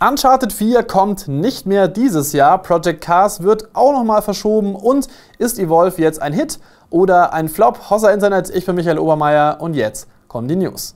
Uncharted 4 kommt nicht mehr dieses Jahr, Project Cars wird auch nochmal verschoben und ist Evolve jetzt ein Hit oder ein Flop? Hossa Internet, ich bin Michael Obermeier und jetzt kommen die News.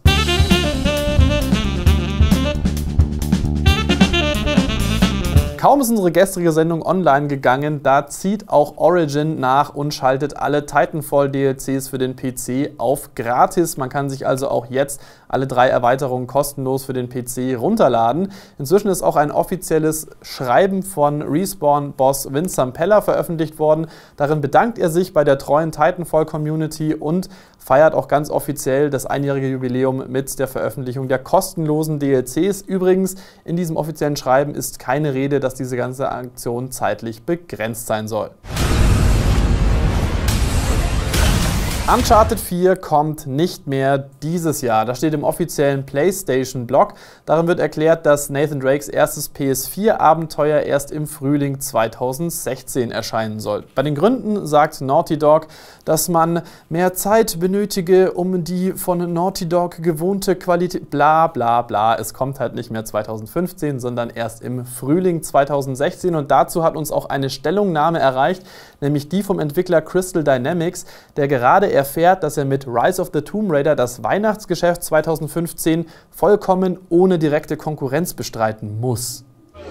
Kaum ist unsere gestrige Sendung online gegangen, da zieht auch Origin nach und schaltet alle Titanfall-DLCs für den PC auf gratis. Man kann sich also auch jetzt alle 3 Erweiterungen kostenlos für den PC runterladen. Inzwischen ist auch ein offizielles Schreiben von Respawn-Boss Vince Zampella veröffentlicht worden. Darin bedankt er sich bei der treuen Titanfall-Community und feiert auch ganz offiziell das einjährige Jubiläum mit der Veröffentlichung der kostenlosen DLCs. Übrigens, in diesem offiziellen Schreiben ist keine Rede, dass diese ganze Aktion zeitlich begrenzt sein soll. Uncharted 4 kommt nicht mehr dieses Jahr. Das steht im offiziellen PlayStation-Blog. Darin wird erklärt, dass Nathan Drakes erstes PS4-Abenteuer erst im Frühling 2016 erscheinen soll. Bei den Gründen sagt Naughty Dog, dass man mehr Zeit benötige, um die von Naughty Dog gewohnte Qualität... Bla bla bla. Es kommt halt nicht mehr 2015, sondern erst im Frühling 2016. Und dazu hat uns auch eine Stellungnahme erreicht, nämlich die vom Entwickler Crystal Dynamics, der gerade erfährt, dass er mit Rise of the Tomb Raider das Weihnachtsgeschäft 2015 vollkommen ohne direkte Konkurrenz bestreiten muss.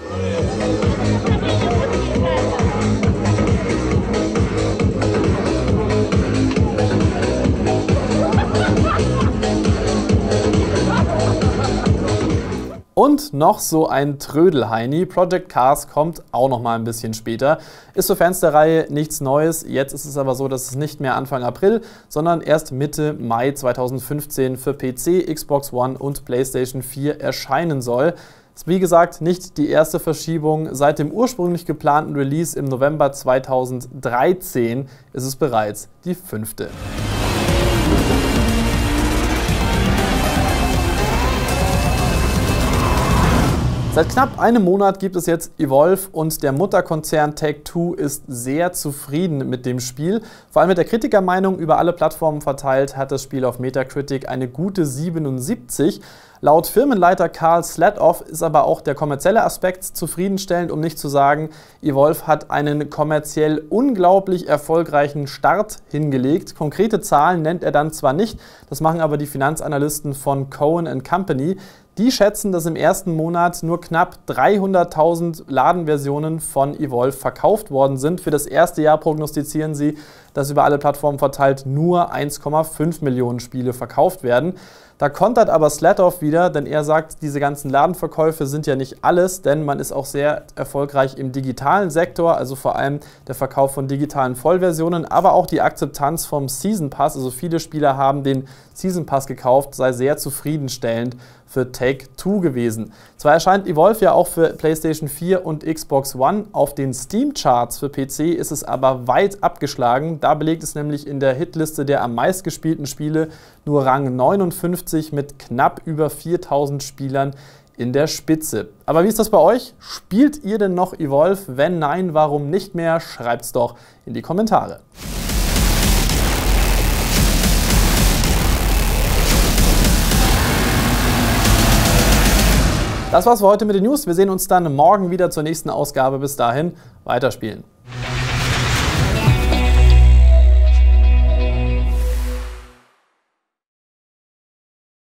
Und noch so ein Trödelheini. Project Cars kommt auch noch mal ein bisschen später. Ist für Fans der Reihe nichts Neues. Jetzt ist es aber so, dass es nicht mehr Anfang April, sondern erst Mitte Mai 2015 für PC, Xbox One und PlayStation 4 erscheinen soll. Ist wie gesagt nicht die erste Verschiebung. Seit dem ursprünglich geplanten Release im November 2013 ist es bereits die 5. Seit knapp einem Monat gibt es jetzt Evolve und der Mutterkonzern Take-Two ist sehr zufrieden mit dem Spiel. Vor allem mit der Kritikermeinung über alle Plattformen verteilt hat das Spiel auf Metacritic eine gute 77. Laut Firmenleiter Karl Slatoff ist aber auch der kommerzielle Aspekt zufriedenstellend, um nicht zu sagen, Evolve hat einen kommerziell unglaublich erfolgreichen Start hingelegt. Konkrete Zahlen nennt er dann zwar nicht, das machen aber die Finanzanalysten von Cohen & Company. Die schätzen, dass im ersten Monat nur knapp 300.000 Ladenversionen von Evolve verkauft worden sind. Für das erste Jahr prognostizieren sie, dass über alle Plattformen verteilt nur 1,5 Millionen Spiele verkauft werden. Da kontert aber Slatoff wieder, denn er sagt, diese ganzen Ladenverkäufe sind ja nicht alles, denn man ist auch sehr erfolgreich im digitalen Sektor, also vor allem der Verkauf von digitalen Vollversionen, aber auch die Akzeptanz vom Season Pass, also viele Spieler haben den Season Pass gekauft, sei sehr zufriedenstellend für Take-Two gewesen. Zwar erscheint Evolve ja auch für PlayStation 4 und Xbox One, auf den Steam-Charts für PC ist es aber weit abgeschlagen. Da belegt es nämlich in der Hitliste der am meistgespielten Spiele nur Rang 59 mit knapp über 4.000 Spielern in der Spitze. Aber wie ist das bei euch? Spielt ihr denn noch Evolve? Wenn nein, warum nicht mehr? Schreibt's doch in die Kommentare. Das war's für heute mit den News. Wir sehen uns dann morgen wieder zur nächsten Ausgabe. Bis dahin, weiterspielen.